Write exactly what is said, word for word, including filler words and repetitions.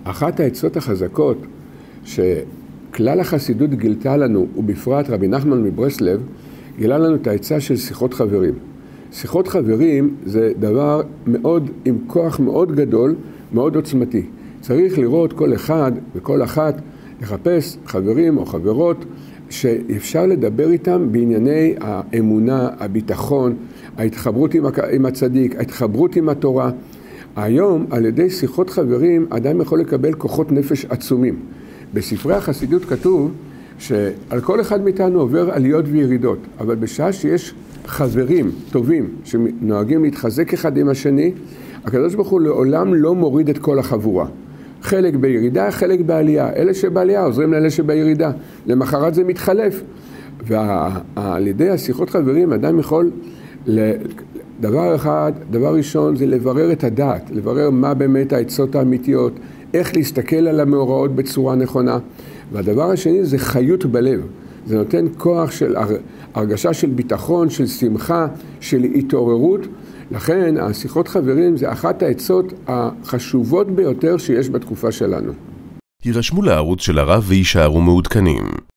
אחת העצות החזקות שכלל החסידות גילתה לנו, ובפרט רבי נחמן מברסלב, גילה לנו את העצה של שיחות חברים. שיחות חברים זה דבר מאוד, עם כוח מאוד גדול, מאוד עוצמתי. צריך לראות כל אחד וכל אחת, לחפש חברים או חברות שאפשר לדבר איתם בענייני האמונה, הביטחון, ההתחברות עם הצדיק, ההתחברות עם התורה. היום על ידי שיחות חברים אדם יכול לקבל כוחות נפש עצומים. בספרי החסידות כתוב שעל כל אחד מאיתנו עובר עליות וירידות, אבל בשעה שיש חברים טובים שנוהגים להתחזק אחד עם השני, הקדוש ברוך הוא לעולם לא מוריד את כל החבורה. חלק בירידה, חלק בעלייה. אלה שבעלייה עוזרים לאלה שבירידה. למחרת זה מתחלף. ועל ידי השיחות חברים אדם יכול, דבר אחד, דבר ראשון זה לברר את הדעת, לברר מה באמת העצות האמיתיות, איך להסתכל על המאורעות בצורה נכונה. והדבר השני זה חיות בלב. זה נותן כוח של הרגשה של ביטחון, של שמחה, של התעוררות. לכן השיחות חברים זה אחת העצות החשובות ביותר שיש בתקופה שלנו. הירשמו לערוץ של הרב ויישארו מעודכנים.